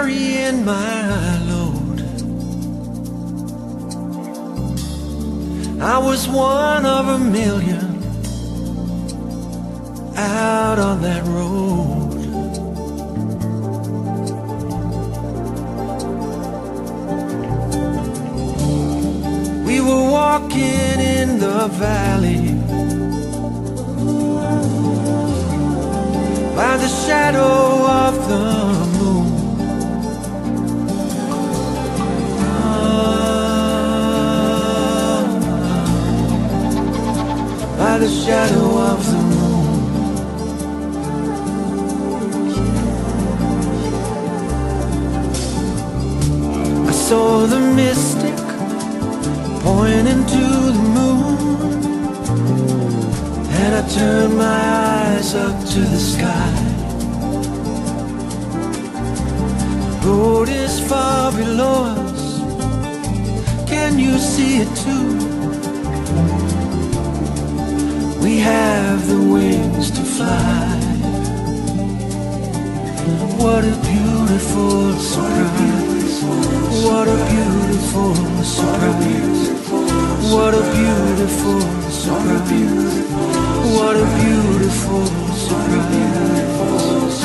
carrying my load. I was one of a million out on that road. We were walking in the valley by the shadow of the moon. By the shadow of the moon. I saw the mystic pointing to the moon, and I turned my eyes up to the sky. The road is far below us. Can you see it too? We have the wings to fly. What a beautiful surprise. What a beautiful surprise. What a beautiful surprise. What a beautiful surprise.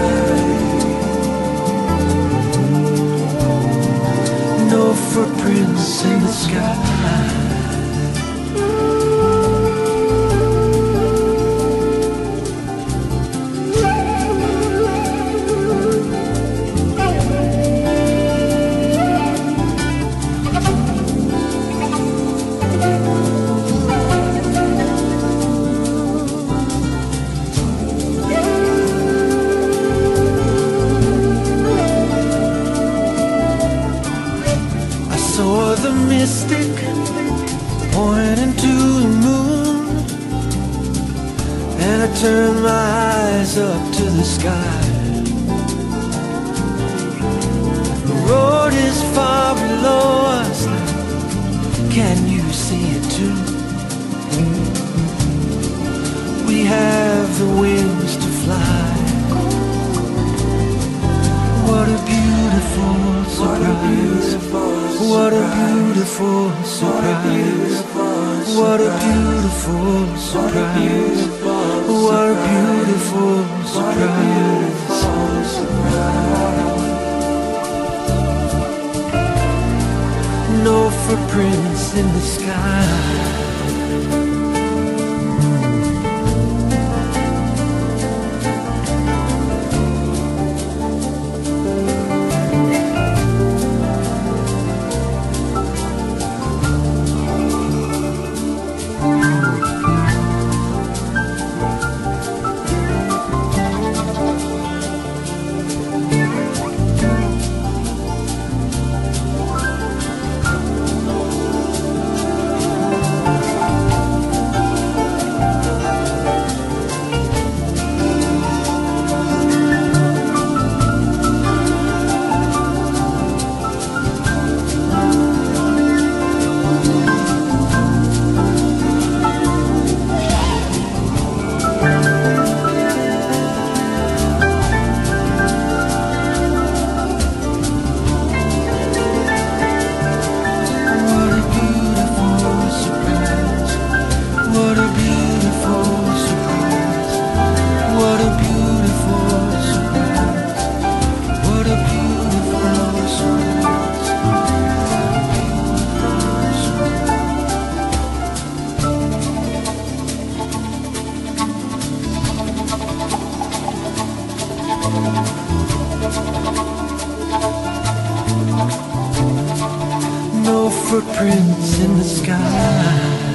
No footprints in the sky. The mystic pointing to the moon, and I turned my eyes up to the sky. The road is far below us now. Can you see it too? We have the wings to fly. What a beautiful surprise. What a beautiful surprise. What a beautiful surprise. What a beautiful surprise. No footprints in the sky. No footprints in the sky.